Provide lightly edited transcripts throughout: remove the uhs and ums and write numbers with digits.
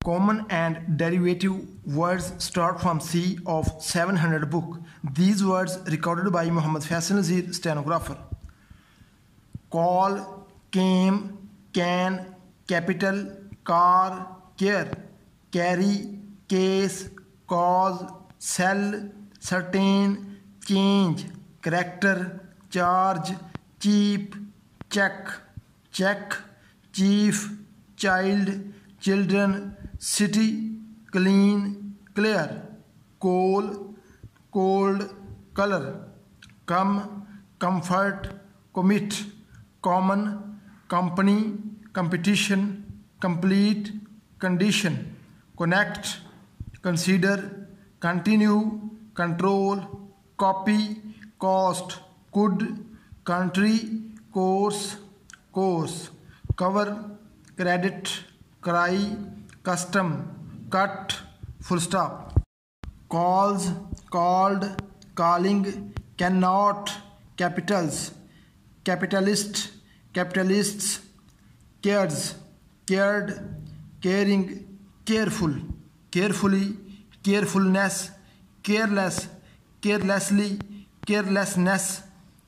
common and derivative words start from C of 700 book. These words recorded by Muhammad Faisal Nazir, stenographer. Call, came, can, capital, car, care, carry, case, cause, sell, certain, change, character, charge, cheap, check, check, chief, child, children, city, clean, clear, coal, cold, color, come, comfort, commit, common, company, competition, complete, condition, connect, consider, continue, control, copy, cost, could, country, course, course, cover, credit, cry, custom, cut, full stop. Calls, called, calling, cannot, capitals, capitalist, capitalists, cares, cared, caring, careful, carefully, carefulness, careless, carelessly, carelessness,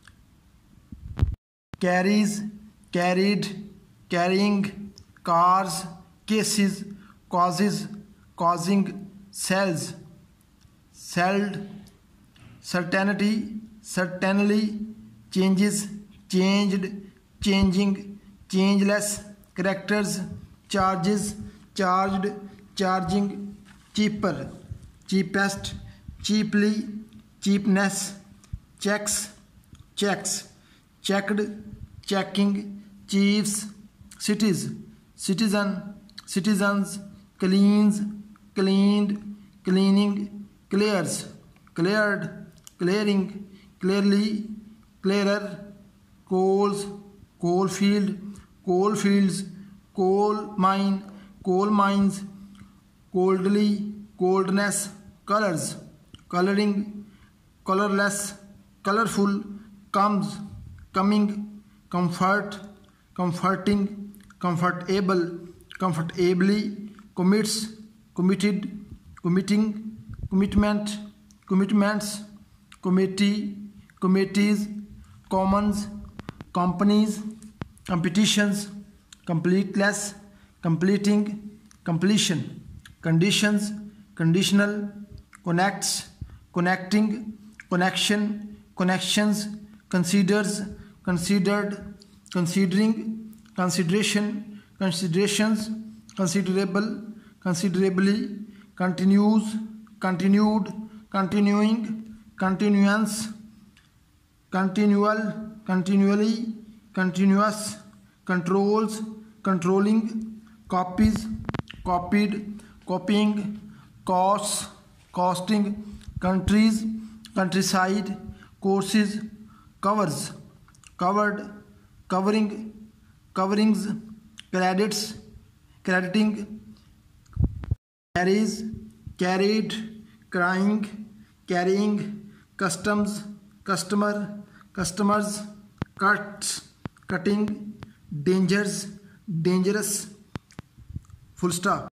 carries, carried, carrying, cars, cases, causes, causing, sells, sold, certainty, certainly, changes, changed, changing, changeless, characters, charges, charged, charging, cheaper, cheapest, cheaply, cheapness, checks, checks, checked, checking, chiefs, cities, citizen, citizens, cleans, cleaned, cleaning, clears, cleared, clearing, clearly, clearer, coals, coal field, coal fields, coal mine, coal mines, coldly, coldness, colors, coloring, colorless, colorful, comes, coming, comfort, comforting, comfortable, comfortably, commits, committed, committing, commitment, commitments, committee, committees, commons, companies, competitions, completeless, completing, completion, conditions, conditional, connects, connecting, connection, connections, considers, considered, considering, consideration, considerations, considerable, considerably, continues, continued, continuing, continuance, continual, continually, continuous, controls, controlling, copies, copied, copying, costs, costing, countries, countryside, courses, covers, covered, covering, coverings, credits, crediting, carries, carried, crying, carrying, customs, customer, customers, cuts, cutting, dangers, dangerous, full stop.